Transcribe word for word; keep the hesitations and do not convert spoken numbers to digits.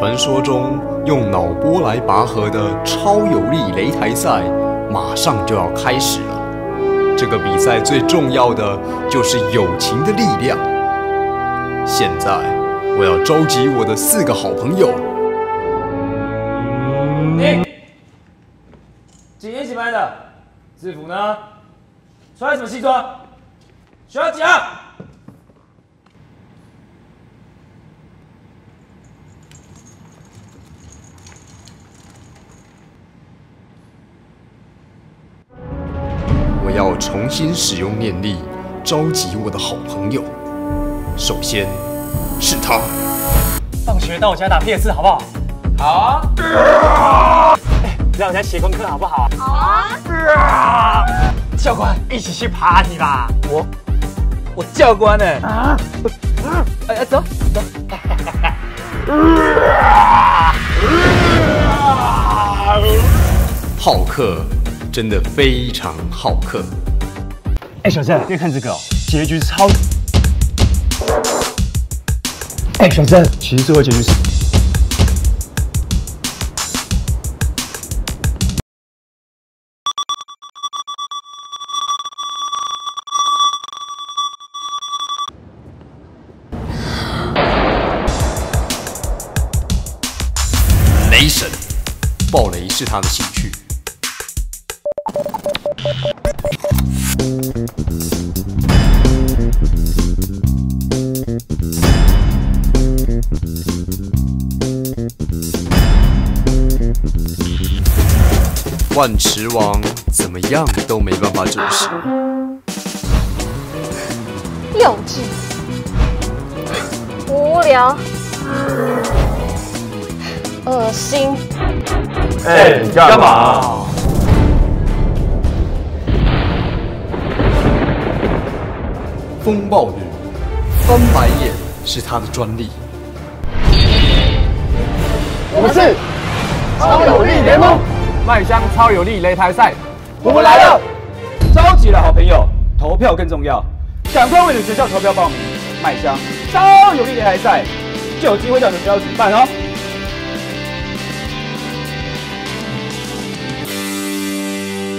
传说中用脑波来拔河的超有力擂台赛马上就要开始了。这个比赛最重要的就是友情的力量。现在我要召集我的四个好朋友。 你几年几班的？制服呢？穿什么西装？学校讲。 我要重新使用念力，召集我的好朋友。首先是他。 放学到我家打 P S 好不好？ 好啊。 哎，让我家写功课好不好？ 好啊。 教官，一起去 party 吧。 我，我教官呢？啊。哎哎，走走。 浩克真的非常好客。 哎，小郑，别看这个哦，结局超。哎，小郑，其实最后结局是。 雷神，爆雷是他的兴趣。万磁王怎么样都没办法走失。 幼稚，无聊，恶心。 哎，你干嘛？ 风暴女，翻白眼是他的专利。 我们是超有力联盟麦香超有力擂台赛，我们来了！召集了好朋友，投票更重要，赶快为你的学校投票报名。麦香超有力擂台赛就有机会到你的学校举办哦。